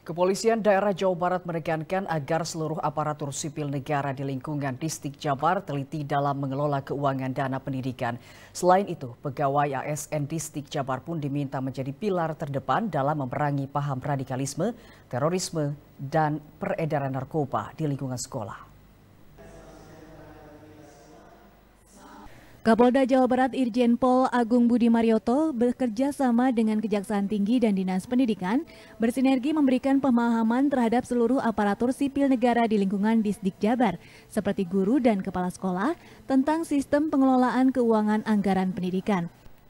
Kepolisian daerah Jawa Barat menekankan agar seluruh aparatur sipil negara di lingkungan Distrik Jabar teliti dalam mengelola keuangan dana pendidikan. Selain itu, pegawai ASN Distrik Jabar pun diminta menjadi pilar terdepan dalam memerangi paham radikalisme, terorisme, dan peredaran narkoba di lingkungan sekolah. Kapolda Jawa Barat Irjen Pol Agung Budi Marioto bekerja sama dengan Kejaksaan Tinggi dan Dinas Pendidikan bersinergi memberikan pemahaman terhadap seluruh aparatur sipil negara di lingkungan Distrik Jabar, seperti guru dan kepala sekolah, tentang sistem pengelolaan keuangan anggaran pendidikan.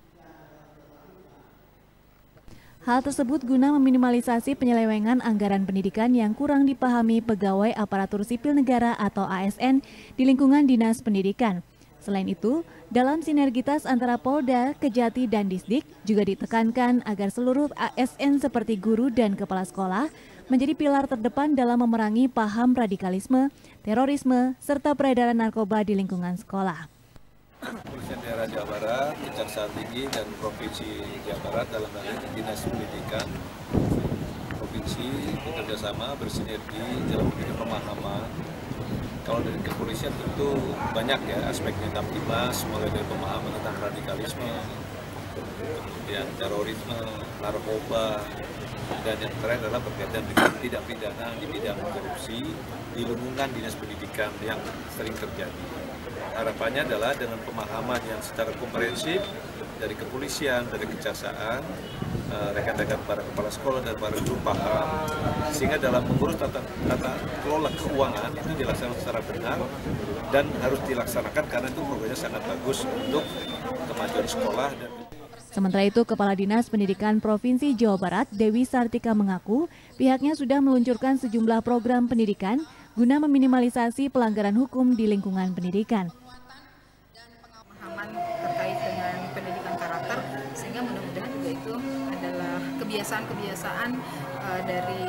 Hal tersebut guna meminimalisasi penyelewengan anggaran pendidikan yang kurang dipahami pegawai aparatur sipil negara atau ASN di lingkungan Dinas Pendidikan. Selain itu, dalam sinergitas antara Polda, Kejati, dan Disdik juga ditekankan agar seluruh ASN seperti guru dan kepala sekolah menjadi pilar terdepan dalam memerangi paham radikalisme, terorisme, serta peredaran narkoba di lingkungan sekolah. Kepolisian daerah Jawa Barat, Kejaksaan Tinggi, dan Provinsi Jawa Barat dalam hal ini Dinas Pendidikan Provinsi bekerjasama bersinergi dalam memberikan pemahaman. Kalau dari kepolisian tentu banyak ya aspeknya Kamtimas, mulai dari pemahaman tentang radikalisme, kemudian terorisme, narkoba, dan yang terakhir adalah berkaitan dengan tindak pidana di bidang korupsi di lingkungan dinas pendidikan yang sering terjadi. Harapannya adalah dengan pemahaman yang secara komprehensif dari kepolisian, dari kejaksaan, rekan-rekan para kepala sekolah dan para guru paham, sehingga dalam mengurus tata kelola keuangan itu dilaksanakan secara benar dan harus dilaksanakan karena itu programnya sangat bagus untuk kemajuan sekolah. Sementara itu, Kepala Dinas Pendidikan Provinsi Jawa Barat, Dewi Sartika mengaku pihaknya sudah meluncurkan sejumlah program pendidikan guna meminimalisasi pelanggaran hukum di lingkungan pendidikan. Pemahaman terkait dengan pendidikan karakter, sehingga mudah-mudahan juga itu adalah kebiasaan-kebiasaan dari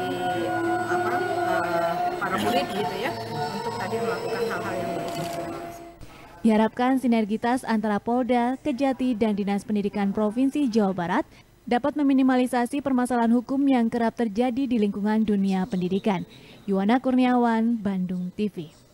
para murid gitu ya, untuk tadi melakukan hal-hal yang baik. Diharapkan sinergitas antara Polda, Kejati, dan Dinas Pendidikan Provinsi Jawa Barat dapat meminimalisasi permasalahan hukum yang kerap terjadi di lingkungan dunia pendidikan. Yuwana Kurniawan, Bandung TV.